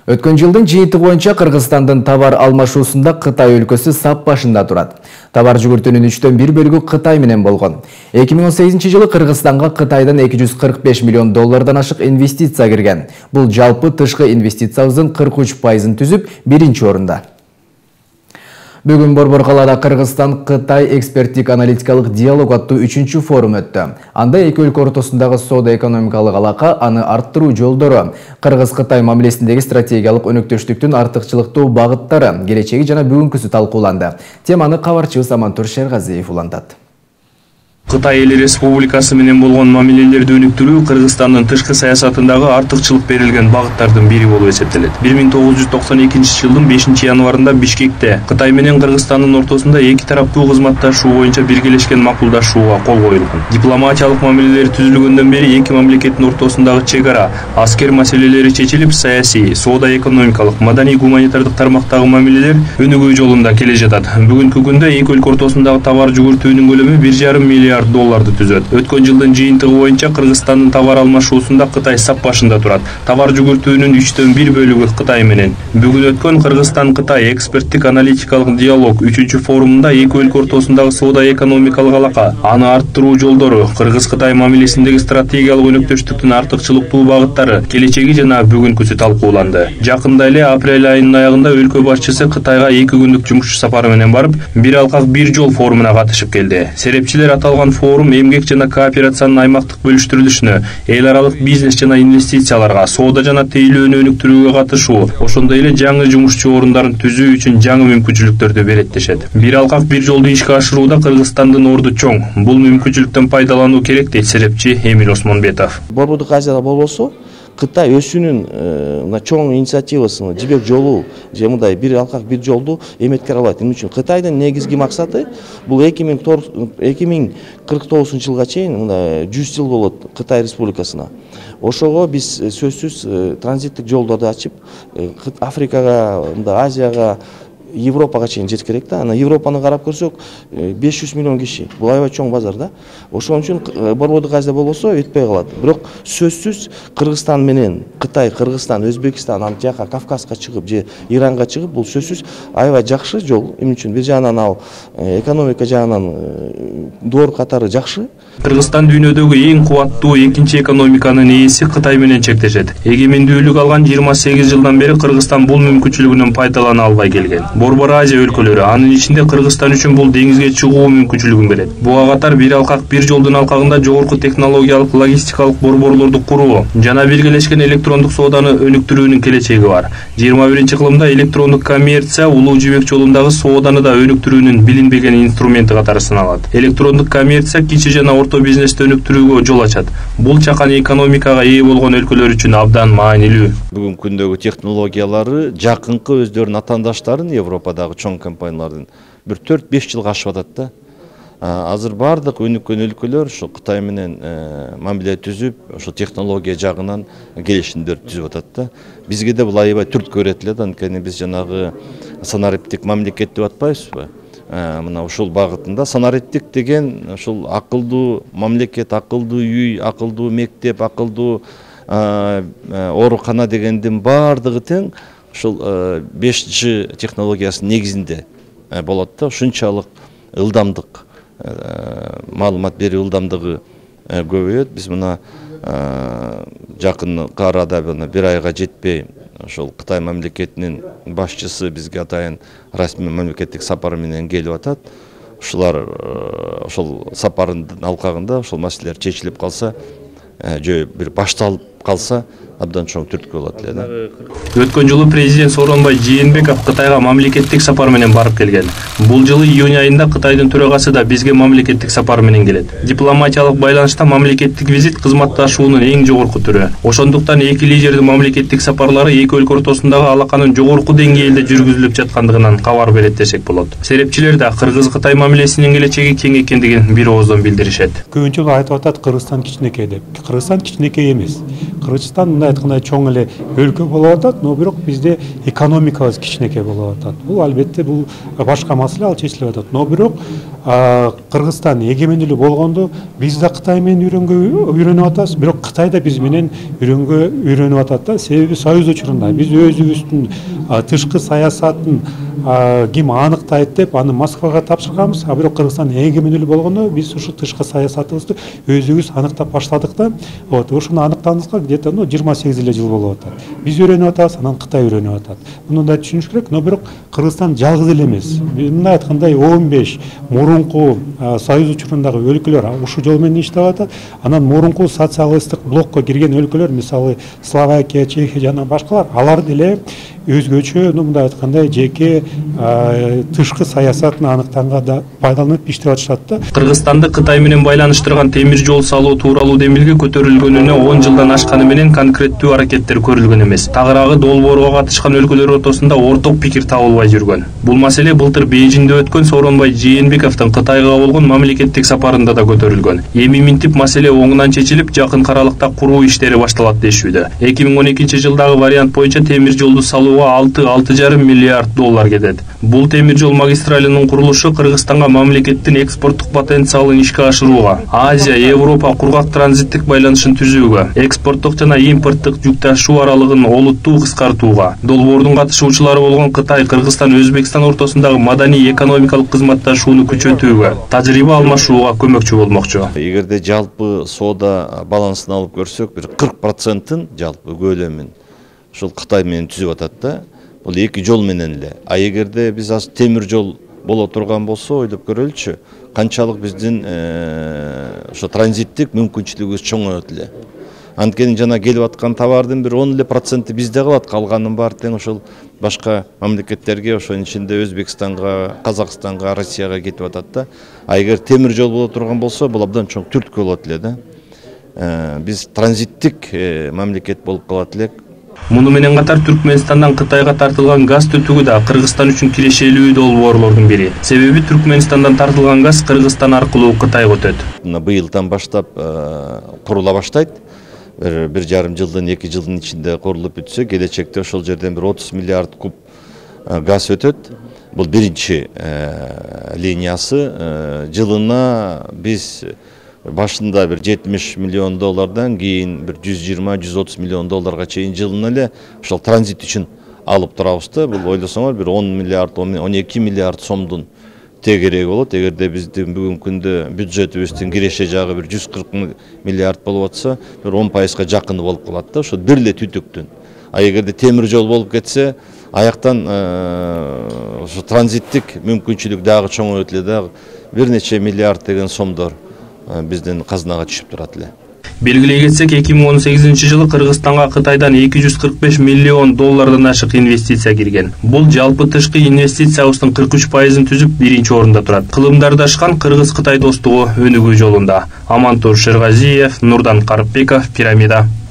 Өткөн жылдын жыйынтыгы боюнча Кыргызстандын товар алмашуусунда Кытай өлкөсү сап башында турат. Товар жүгүртүүнүн 1/3 бөлүгү Кытай менен болгон. 2018 жылы Кыргызстанга Кытайдан 245 миллион доллардан ашык инвестиция кирген. Бул жалпы тышкы инвестициябыздын 43%-ын түзүп, биринчи орунда. Бүгүн Борбор калаада Кыргызстан-Кытай эксперттик аналитикалык диалог аттуу 3-чү форум өттү. Анда эки өлкө ортосундагы соода-экономикалык алака, аны арттыруу жолдору, Кыргыз-Кытай мамилесиндеги стратегиялык өнөктөштүктүн артыкчылыктуу багыттары, келечеги жана бүгүнкүсү талкууланды. Теманы кабарчыбыз Амантур Шергазиев улантат. Кытай Эл Республикасы менен болгон мамилелерди өнүктүрүү Кыргызстандын тышкы саясатындагы артыкчылык берилген багыттардын бири болуп эсептелет. 1992 жылдын 5 январында Бишкекте Кытай менен Кыргызстандын ортосунда эки тараптуу кызматташуу боюнча биргелешкен макулдашууга кол коюлган. Дипломатиялык мамилелер түзүлгөндөн бери эки мамлекеттин ортосундагы чек ара, аскер маселелери чечилип, саясий, соода-экономикалык, маданий-гуманитардык тармактагы мамилелер өнүгүү жолунда келе жатат. Бүгүнкү күндө эки өлкө ортосундагы товар жүгүртүүнүн көлөмү 1,5 миллиард долларды түзөт. Өткөн жылдын жыйынтыгы боюнча Кыргызстандын товар алмашуусунда Кытай сап башында турат. Товар жүгүртүүнүн 1/3 бөлүгү Кытай менен. Бүгүн өткөн Кыргызстан-Кытай эксперттик аналитикалык диалог 3-чү форумунда эки өлкө ортосундагы соода-экономикалык алака, аны арттыруу жолдору, Кыргыз-Кытай мамилесиндеги стратегиялык өнөктөштүктүн артыкчылыктуу багыттары, келечеги жана бүгүнкүсү талкууланды. Жакында эле апрель айынын аягында өлкө башчысы Кытайга 2 күндүк жумуш сапары менен барып, бир алкак бир жол форумуна катышып келди. Серепчилер аталган форум эмгек жана кооперациянын аймактык бөлүштүрүлүшүнө, эл аралык бизнес жана инвестицияларга, соода жана тейлөөнү өнүктүрүүгө катышуу, ошондой эле жаңы жумушчу орундарын түзүү үчүн жаңы мүмкүнчүлүктөрдү берет дешет. Бир алкак бир жолду ишке ашырууда Кыргызстандын орду чоң. Бул мүмкүнчүлүктөн пайдалануу керек дейт серепчи Эмиль Осмонбетов. Борбордук Азияда болбосо, Кытай өзүнүн чоң инициативасын, жибек жолу, же мындай бир алкак бир жолду эметке алат. Эмне үчүн Кытайдын негизги максаты бул 2049 жылга чейин 100 жыл болот Кытай Республикасына. Ошого биз сөзсүз транзиттик жолдорду ачып, Африкага, Азияга, Европага чейин жет керек да. Ана Европаны карап көрсөк, 500 миллион киши. Бул аябай чоң базар да. Ошон үчүн Борбордук Азия болбосо өтпөй калат. Бирок сөзсүз Кыргызстан менен Кытай, Кыргызстан, Өзбекстан, аны жака Кавказга чыгып же Иранга чыгып, бул сөзсүз аябай жакшы жол. Эмне үчүн бир жагынан ал экономика жагынан доор катары жакшы. Кыргызстан дүйнөдөгү эң кубаттуу экинчи экономиканын ээси Кытай менен чектешет. Эгемендүүлүк алган 28 жылдан бери Кыргызстан бул мүмкүнчүлүгүнөн пайдалана албай келген. Борбор Азия өлкөлөрү, анын ичинде Кыргызстан үчүн бул деңизге чыгуу мүмкүнчүлүгүн берет. Буга катар бир алкак бир жолдун алкагында жогорку технологиялык логистикалык борборлорду куруу жана биргелешкен электрондук сооданы өнүктүрүүнүн келечеги бар. 21-кылымда электрондук коммерция улуу жибек жолундагы сооданы да өнүктүрүүнүн билинбеген инструменти катары саналат. Электрондук коммерция кичи жана орто бизнести өнүктүрүүгө жол ачат. Бул чакан экономикага ээ болгон өлкөлөр үчүн абдан маанилүү. Бүгүнкү күндөгү технологиялары жакынкы өздөрүнүн атаандаштарын Европадагы чоң компаниялардын бир 4-5 жылга ашып атат да. Азыр бардык өнүккөн өлкөлөр ошо Кытай менен мамиле түзүп, ошо технология жагынан келишимдер түзүп атат да. Бизге да бул аябай түрткү берет эле, анткени биз жанагы санариптик мамлекет деп атпайбызбы? Мына ушул багытында санариптик деген ушул акылдуу мамлекет, акылдуу үй, акылдуу мектеп, акылдуу оорукана дегендин бардыгы тең ушул 5G технологиясынын негизинде болот да. Ушунчалык ылдамдык, маалымат берүү ылдамдыгы көбөйөт. Биз мына жакын арада бир айга жетпей ошол Кытай мамлекетинин башчысы бизге атайын расмий мамлекеттик сапар менен келип атат. Ушулар ошол сапарындын алкагында ошол маселелер чечилип калса, жөө бир башталып калса, абдан чоң түрткү болот эле да. Өткөн жылы президент Сооронбай Жээнбеков Кытайга мамлекеттик сапар менен барып келген. Бул жылы июнь айында Кытайдын төрагасы да бизге мамлекеттик сапар менен келет. Дипломатиялык байланышта мамлекеттик визит кызматташуунун эң жогорку түрү. Ошондуктан эки лидердин мамлекеттик сапарлары эки өлкө ортосундагы алаканын жогорку деңгээлде жүргүзүлүп жаткандыгынан кабар берет десек болот. Серепчилер да Кыргыз-Кытай мамилесинин келечеги кең экендигин бир ооздон билдиришет. Көбүнчө айтып атат Кыргызстан кичинекей деп. Кыргызстан кичинекей эмес. Кыргызстан мындай айткандай чоң эле өлкө болуп атат, но бирок бизде экономикабыз кичинекей болуп атат. Бул албетте бул башка маселе, ал чечилип атат. Но бирок Кыргызстан эгемендүүлүк болгондо биз да Кытай менен үйрөнүп атабыз, бирок Кытай да биз менен үйрөнүп атат да. Себеби союз учурунда биз өзүбүздүн тышкы саясатын ким аныктайт деп аны Москвага тапшырганбыз. А бирок Кыргызстан эгемендүүлүк болгондо биз ушу тышкы саясатыбызды өзүбүз аныктап баштадык да. Вот ушуну аныктагыбызга где-то 28 эле жыл болуп атат. Биз үйрөнүп атабыз, анан Кытай үйрөнүп атат. Муну да түшүнүш керек, но бирок Кыргызстан жалгыз эле эмес. Мындай айткандай 15 мурунку союз учурундагы өлкөлөр ушу жол менен иштеп атат. Анан мурунку социалисттик блокко кирген өлкөлөр, мисалы Словакия, Чехия жана башкалар, алар деле өзгөчө мындай айткандай жеке тышкы саясатын аныктанга да пайдаланып иштеп атышат да. Кыргызстанды Кытай менен байланыштырган темир жол салуу тууралуу демилге көтөрүлгөнүнө 10 жылдан ашканы менен конкреттүү аракеттер көрүлгөн эмес. Тагыраагы долбоорго катышкан өлкөлөр ортосунда орток пикир табылбай жүргөн. Бул маселе былтыр Бейжиңде өткөн Сооронбай Жээнбековдун Кытайга болгон мамлекеттик сапарында да көтөрүлгөн. Эми минтип маселе оңунан чечилип, жакын аралыкта куруу иштери башталат дешүүдө. 2012 жылдагы вариант боюнча темир жолду салууга 6,5 миллиард доллар кетет. Бул темир жол магистралынын курулушу Кыргызстанга мамлекеттин экспорттук потенциалын ишке ашырууга, Азия, Европа кургак транзиттик байланышын түзүүгө, экспорттук жана импорттук жүк ташуу аралыгын олуттуу кыскартууга, долбоордун катышуучулары болгон Кытай, Кыргызстан, Өзбекстан ортосундагы маданий экономикалык кызматташууну күчөтүүгө, тажрыйба алмашууга көмөкчү болмокчу. Эгерде жалпы соода балансын алып көрсөк, бир 40%-ын жалпы көлөмүн ушул Кытай менен түзүп атат да. Бул эки жол менен эле. А эгерде биз азыр темир жол боло турган болсо, ойлоп көрөлүчү, канчалык биздин ошо транзиттик мүмкүнчүлүгүбүз чоңоет эле. Анткени жана келип аткан товардын бир 10% бизде калат, калганын баары тең ошол башка мамлекеттерге, ошонун ичинде Өзбекстанга, Казакстанга, Россияга кетип атат да. А эгер темир жол боло турган болсо, бул абдан чоң түрткү болот эле да. Биз транзиттик мамлекет болуп калат элек. Муну менен катар Түркмөнстандан Кытайга тартылган газ түтүгү да Кыргызстан үчүн кирешелүү долбоорлордун бири. Себеби Түркмөнстандан тартылган газ Кыргызстан аркылуу Кытайга өтөт. Быйылдан баштап курула баштайт. 1,5 жылдын 2 жылдын ичинде курулуп бүтсө, келечекте ошол жерден бир 30 миллиард куб газ өтөт. Бул биринчи линиясы. Жылына биз башында бир 70 миллион доллардан кийин бир 120-130 миллион долларга чейин жылына эле ошол транзит үчүн алып турабыз да. Бул ойлосоңор бир 10 миллиард, 12 миллиард сомдун тегереги болот. Эгерде биздин бүгүнкү күндө бюджетибиздин киреше жагы бир 140 миллиард болуп атса, бир 10%га жакыны болуп калат да, ошол бир эле түтүктүн. А эгерде темир жол болуп кетсе, аяктан ошо транзиттик мүмкүнчүлүк дагы чоңоет эле да, бир нече миллиард деген сомдор биздин казынага түшүп турат эле. Белгилей кетсек, 2018 жылы Кыргызстанга Кытайдан 245 миллион доллардан ашык инвестиция кирген. Бул жалпы тышкы инвестициябыздын 43%-ын түзүп, биринчи орунда турат. Кылымдардашкан Кыргыз-Кытай достугу өнүгүү жолунда. Амантур Шергазиев, Нурдан Карпбеков, Пирамида.